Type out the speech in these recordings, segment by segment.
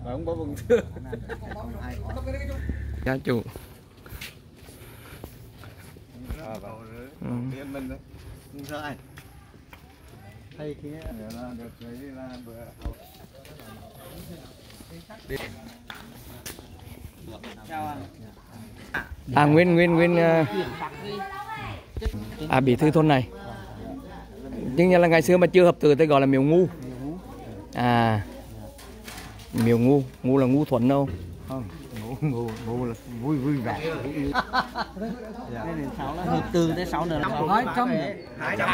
mà không có vùng thưa. Gia chủ. Mình không sợ ai. Hay kia là được cái là bữa Nguyên bí thư thôn này. Nhưng là ngày xưa mà chưa hợp từ tôi gọi là Miếu Ngu. Miếu Ngu, Ngu là ngu thuần đâu. không, ngu là vui vẻ. Hợp từ tới 6 nữa là nói trong 200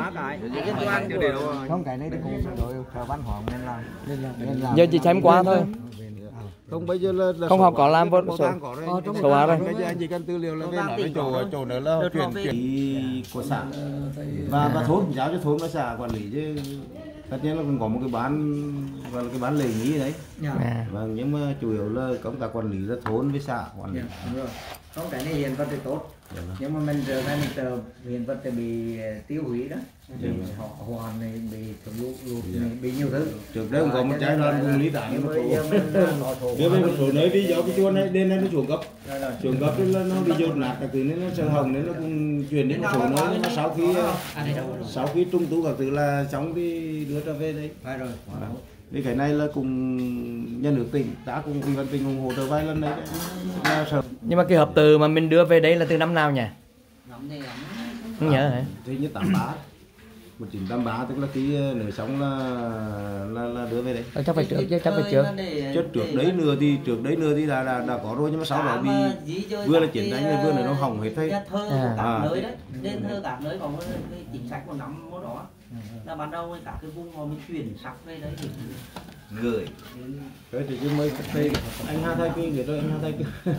không cái này thì cũng đội thờ văn hóa nên làm. Giờ chỉ xem qua thôi. Không bây giờ là không học có làm vô số hóa rồi. Bây giờ anh chỉ cần tư liệu là về nói cái chỗ nữa là chuyển của xã và thôn giáo cho thôn và xã quản lý chứ. Tất nhiên là cũng có một cái bán gọi là cái bán lề nghĩ đấy. Vâng, nhưng mà chủ yếu là công tác quản lý là thôn với xã quản lý. Đúng rồi. Không cái này hiện vật thì tốt. Nhưng mà mình giờ này mình hiện vật thì bị tiêu hủy đó. Họ hoàn này bị lụt này bị nhiều thứ. Trước đây cũng có một trái đoàn vùng lý tảng nhưng mà bây giờ một số nơi vì do cái chuôn này đến đây nó xuống cấp nên nó bị dột nát, từ nên nó sơ hồng nên nó cũng chuyển đến một số nơi. Nhưng mà sau khi trung tu các thứ là xong thì đưa trở về đây. Vì cái này là cùng nhà nước tỉnh đã cùng ủy ban tỉnh ủng hộ trở vài lần đấy. Nhưng mà cái hợp từ mà mình đưa về đấy là từ năm nào nhỉ? Không nhớ hả? Thì như 83 1983 tức là khi nửa sống là đưa về đấy. Chắc phải trước chứ, chắc phải trước. Chứ trước đấy nữa thì đã có rồi, nhưng mà sau đó vì vừa là chiến tranh vừa là nó hỏng hết thấy. Đến thơ các nơi có một cái chính sách của năm mốt đó là ban đầu cả cái vùng họ mới chuyển sắc về đấy thì gửi cái thì mới cách đây anh ha thay cái người tôi anh ha thay cái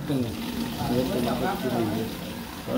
còn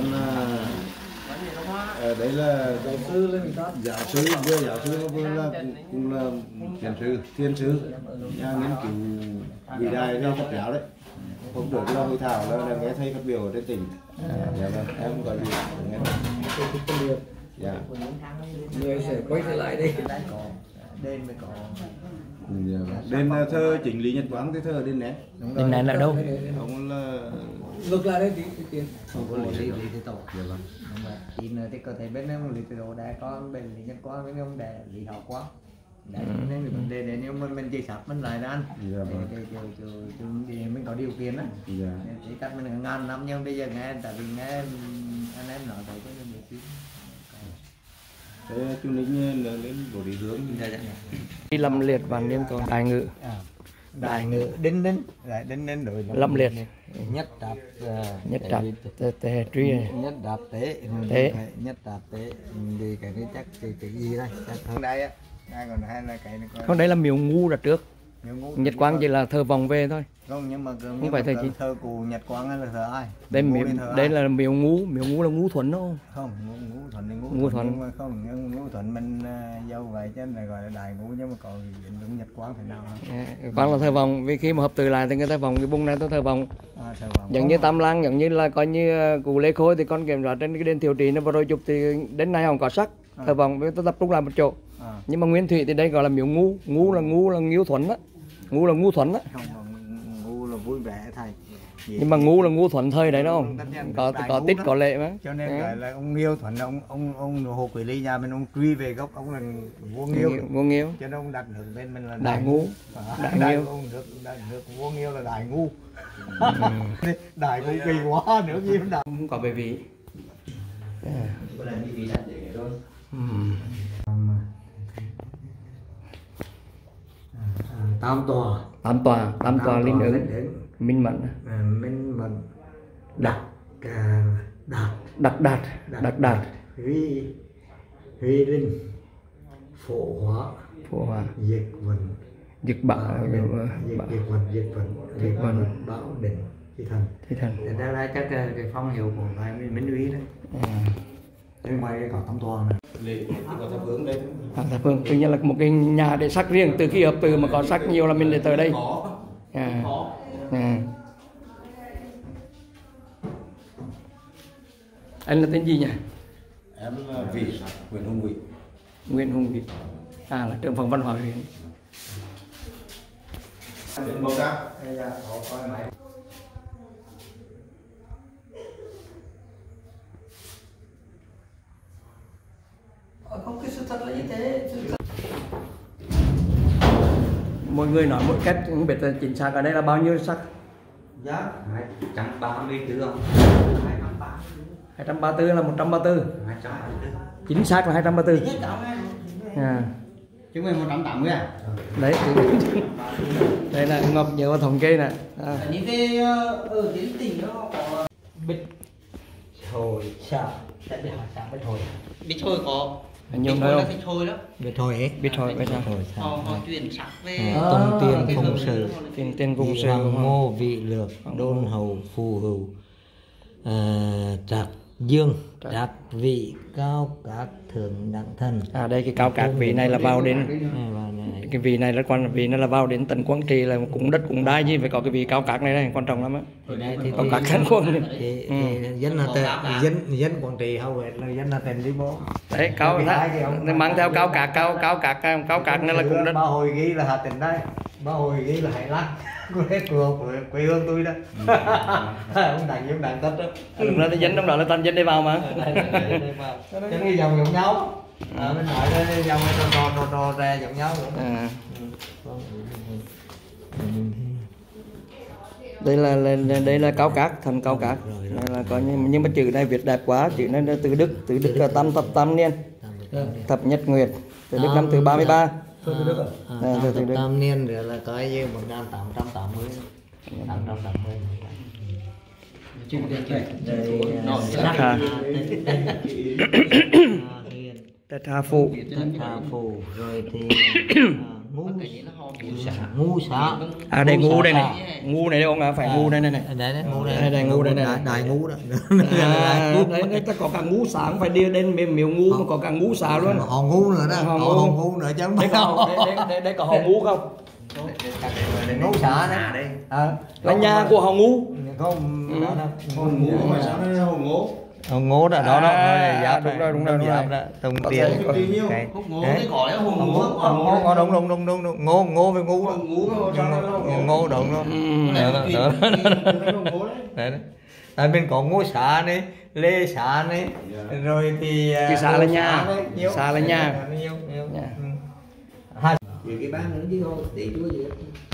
đấy là giáo sư vừa là cũng là thiên sư nhà nghiên cứu vĩ đại theo Phật giáo đấy. Hôm trước là hội thảo là nghe thầy phát biểu ở trên tỉnh. Dạ vâng, em gọi gì nghe được. Dạ. Người sẽ quay trở lại đây. đền mới có. Đền thơ chính Lý Nhật Quang thì thơ ở đền nét. Đền nét là đâu? Ông là ngược lại đây thì không có Lý Thị Tổ. Thì nữa thì có thể bên ông Lý Thị Tổ đã có bên Lý Nhật Quang với ông để Lý Thọ Quang. Đấy, nên vấn đề này nếu mình chỉ sắp mình lại ra ăn thì mình có điều kiện á, chỉ cách mình ngàn năm nhưng bây giờ nghe tại vì nghe anh em nói tới cái điều kiện. Thế chú Ninh lên bộ địa hướng đi Lâm Liệt và Niêm còn Đại Ngự Đinh đội Lâm Liệt nhất đạp tề truy nhất đạp tế nhất đạp tế thì cái này chắc cái gì đây thằng đây á. Còn hai là cái này không, đấy là Miếu Ngu là trước. Nhật Quang chỉ là thờ vòng về thôi. Không, nhưng mà không phải thờ thờ cụ Nhật Quang hay là thờ ai? Đây là Miếu Ngu là Ngu Thuần đâu. Không, Ngu Thuần. Nhưng mà không, nhưng Ngu Thuần mình dâu vậy chứ này gọi là Đại Ngu, nhưng mà còn đúng Nhật Quang thì nào không? Quang là thờ vòng, vì khi mà hợp từ lại thì người ta vòng cái bung này tôi thờ vòng. Giống như Tam Lang, giống như là coi như cụ Lê Khôi thì con kiểm tra trên cái đền Thiệu Trì nó vừa rồi chụp thì đến nay không có sắc. Thờ vòng với tôi tập trung lại một chỗ. Nhưng mà Nguyên Thủy thì đây gọi là Miếu Ngu, Ngu là Nghiêu Thuần á. Ngu là Ngu Thuần á. Ngu là vui vẻ thầy. Nhưng mà Ngu là Ngu Thuần thời đấy đâu. Có tích có lệ mà. Cho nên gọi là ông Nghiêu Thuần, ông Hồ Quỷ Ly nhà mình ông truy về gốc ông là vua Nghiêu. Vua Nghiêu. Cho nên ông đặt hướng bên mình là Đại Ngu. Đại Nghiêu. Ông đặt hướng vua Nghiêu là Đại Ngu. Đại Ngu kỳ quá nữa gì cũng đặt. Không có bề vị. Có làm gì đặt để thôi. Tam tòa linh ứng minh mẫn đạt huy linh phổ hóa diệt bạo bảo định thi thần. Đó là chắc cái phong hiệu của ngài Minh Uy đấy. Bên ngoài có Tam tòa này. Có thập phương đây. Thập phương tự nhiên là một cái nhà để sắc riêng, từ khi hợp từ mà có sắc nhiều là mình để tới đây. Anh là tên gì nhỉ? Em là Nguyễn Hùng Vị. Là trưởng phòng văn hóa huyện. Không, cái sự thật là như thế. Mọi người nói một cách không biết là chính xác ở đây là bao nhiêu sắc? Giá 234 không? 234 là 134. 234. Chính xác là 234. À. Chứ mình 180 à? Đấy. Đây là Ngọc nhớ vào thống kê nè. À. Những cái ở cái tỉnh nó có Bích thôi sao? Tại vì hỏi sao biết thôi. Biết thôi có. Anh nhung biết thấy thôi không? là biết thôi đó. Biết thôi ấy. Biết thôi, biết sao? Họ chuyển sắc về Tông tiền phụng sự. Tiền vùng sự. Hoàng ngô vị lược đôn hầu phù hữu trạc dương trạc vị cao các thượng đẳng thần. À đây cái cao các vị này là vào đến cái vị này rất quan trọng, vị này là vào đến tận Quảng Trị là cũng đất cũng đai gì phải có cái vị cao các này đây quan trọng lắm á. Cao các khăn quân. Dân là dân Quảng Trị hầu hết là dân là tên đi bộ. Đấy cao mang theo cao các này là cũng đất. Ba hồi ghi là Hà Tĩnh đây, ba hồi ghi là Hải Lăng. Quê hương tôi đó. Ông đàn tất đó. Đúng là dân trong đó là toàn dân đi vào mà. Cho cái dòng giống nhau. Bên nội đây dòng nó ra giống nhau nữa. À. Đây là cao các, thành cao các. Đây là có nhưng mà chữ này viết đẹp quá, chữ này là từ Đức là tam niên. Thập Nhật Nguyệt, từ Đức năm thứ 33. Thập tam niên rồi là coi như 1880. 880. Tết Hà Phụ rồi thì ngu xã. À đây ngu đây này, ngu này ông à, phải ngu đây này này. Đây ngu đây này. Đại ngu đó. Đấy ta có cả ngu sáng phải đi đến miếu ngu mà có cả ngu xã luôn. Họ ngu nữa đó, họ ngu nữa chứ không phải. Đây có họ ngu không? Ngu xã đấy. Là nhà của họ ngu. Không, Hồng ngố mà sao nó hồng ngố? Hồng ngố đó đó giáp đúng rồi giáp đó tung tiền Hồng ngố thì có đấy, hồng ngố ngô với ngu ngô đúng đó. Tại bên có ngô xã này, lê xã này, rồi thì xã là nhà, xã là nhà. Vì cái bán nữa chứ không tỷ chúa gì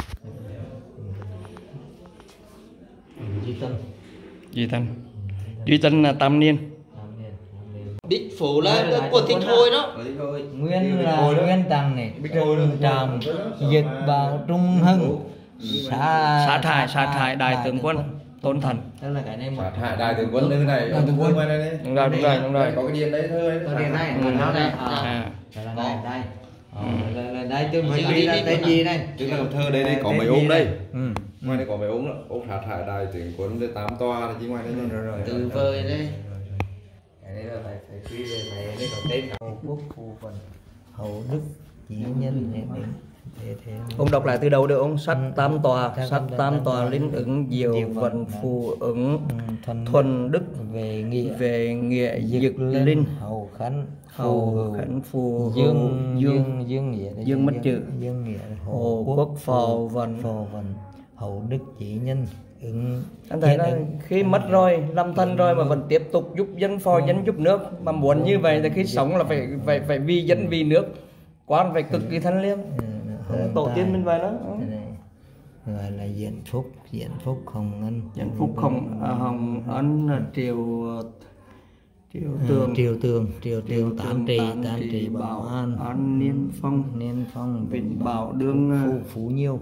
Duy Tân là tam niên. Bích Phủ là của Thích Thôi đó. Nguyên là Nguyên Tràng này, Trừng Tràm, Dực Bảo Trung Hưng, Sát hại đại tướng quân Tôn Thần. Đó là cái này một Sát hại đại tướng quân như này. Đúng rồi. Có cái điền đấy thôi. Có điền này, nó đây. Đây. Là đây tôi mới ghi ra tên gì đây? Tức là thơ đây có mấy ôm đây. Ngoài đây có mấy ôm đó. Ôm sát hại đại tướng quân để 8 tòa là chỉ ngoài đây rồi. Từ vời đây. Cái này là phải ghi về này đây có tên Hậu Quốc Phù Vân, Hậu Đức Chí Nhân Ông đọc lại từ đầu được ông. Sắt tam tòa linh ứng diệu vận phù ứng thuần đức về nghĩa dực linh hậu khánh phù dương mất chữ hồ quốc phò vận hậu đức chỉ nhân ứng. Anh thấy là khi mất rồi làm thân rồi mà vẫn tiếp tục giúp dân phò dân giúp nước, mà muốn như vậy thì khi sống là phải vì dân vì nước, quan phải cực kỳ thân liêm. Tổ tiên mình vậy đó. Gọi là diện phúc hồng ân. Diện phúc hồng ân là triều tường tám trị bảo an niên phong vịnh bảo đương phú nhiêu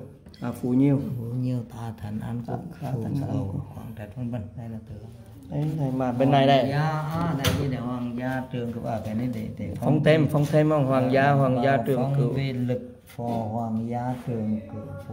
ta thần an quốc hoàng trạch vân vân. Đây là từ đấy này mà bên này đây đây như là hoàng gia trường cửu cái này để phong thêm không hoàng gia trường cửu về lực phò hoàng gia trường cửu phù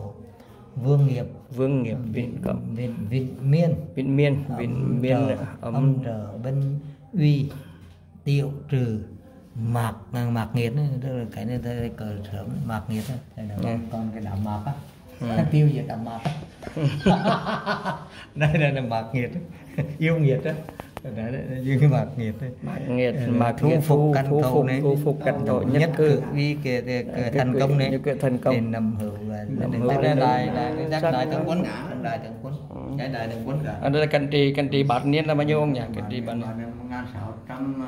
vương nghiệp viện cẩm viện miên âm trở bên uy tiêu trừ mạc nghiệt đấy, tức là cái này cờ sớm mạc nghiệt đấy, còn cái đạm mạc á, tiêu diệt đạm mạc đây là mạc nghiệt yêu nghiệt đó, như mạc nghiệt đấy. Nghiệt mà thu phục căn thầu này, thu phục căn thầu nhất cử vì cái thành công này, cái thành công nên nằm hữu là đại tướng quân, đại tướng quân, cái đại tướng quân cả. đây là canh trì bát niên là bao nhiêu ông nhỉ? Canh trì bát niên 1600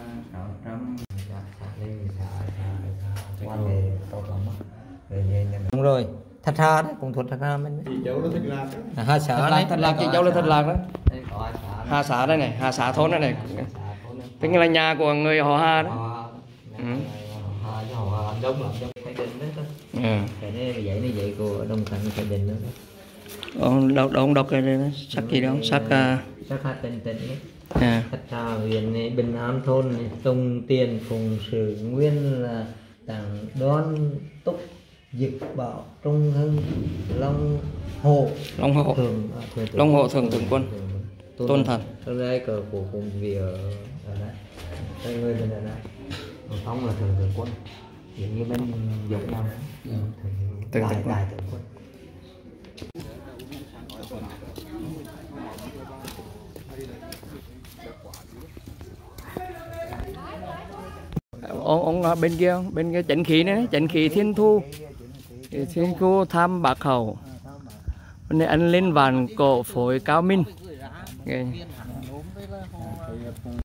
đúng rồi. Thật ra đấy, cũng thuật thật ra mình. Chị cháu nó thích lạc. Hà xã đấy, thật lạc chị cháu là thật lạc đó. Hà xã đây này, Hà xã thôn đây này. Tức là nhà của người họ Hà đó. Họ đông lắm, đông Thái Định đó. Cái này vậy của Đông Thành Thái Định đó. Ông đọc cái này sắc gì đó, sắc Hà Tịnh đấy. Thật ra huyện Bình An thôn Tùng Tiền Phùng Sử Nguyên là tặng đón túc Dịch Bảo Trung Hưng Long Hộ Thượng tướng quân Tôn Thần. Ở đây cờ của cùng vì ở đây. Đây người bên đây. Phong là thượng quân. Giống như bên giống nhau. Đại thượng quân. Ông bên kia chánh khí nữa, chánh khí Thiên Thu tham bạc hậu. Này anh lên vàn cổ phối Cao Minh.